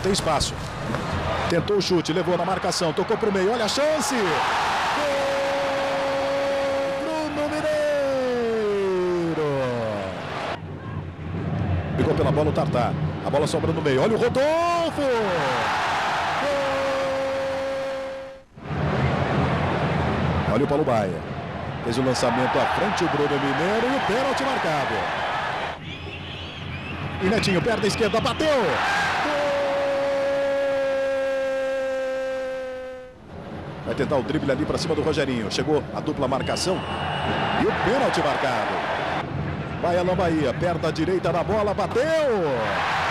tem espaço. Tentou o chute, levou na marcação, tocou para o meio, olha a chance! Gol! Bruno Mineiro! Pegou pela bola o Tartar. A bola sobra no meio, olha o Rodolfo! Gol! Olha o Paulo Baia. Fez o lançamento à frente, o Bruno Mineiro e o pênalti marcado. E Netinho, perna esquerda, bateu! Vai tentar o drible ali para cima do Rogerinho. Chegou a dupla marcação. E o pênalti marcado. Vai Alain Bahia, perna direita na bola, bateu!